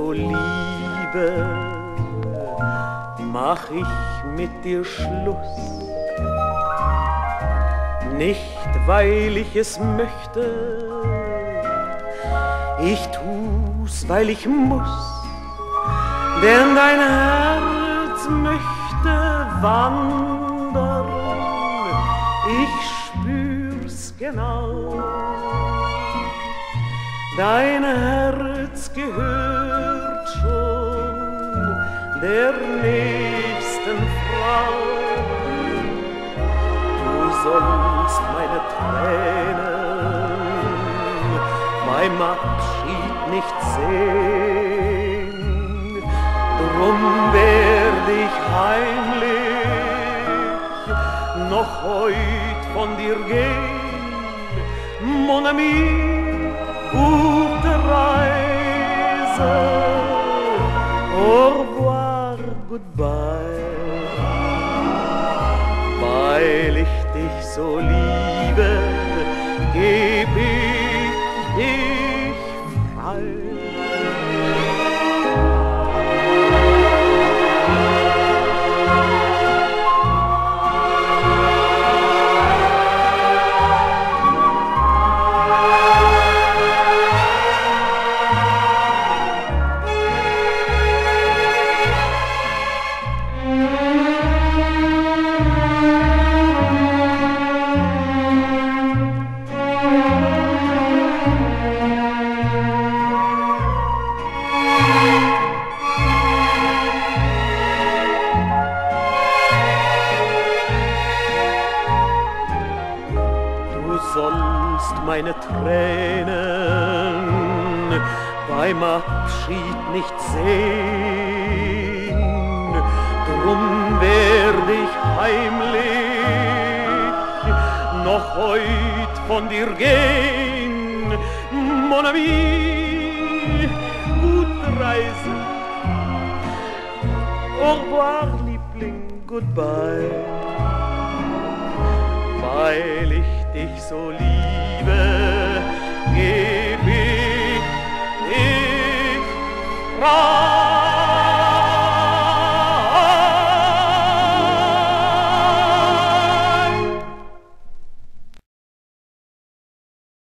so liebe, mach ich mit dir Schluss. Nicht, weil ich es möchte, ich tu's, weil ich muss, denn dein Herz möchte wandern, ich spür's genau. Dein Herz gehört schon der nächsten Frau. Du sollst meine Tränen beim Abschied nicht sehen, drum werd ich heimlich noch heut von dir gehen, mon ami. Gute Reise, au revoir, goodbye. Weil ich dich so liebe, geb ich dich frei. Sollst meine Tränen beim Abschied nicht sehen, drum werd ich heimlich noch heut von dir gehen, mon ami, gute Reise, au revoir, Liebling, goodbye, weil ich dich so liebe, geb ich dich frei.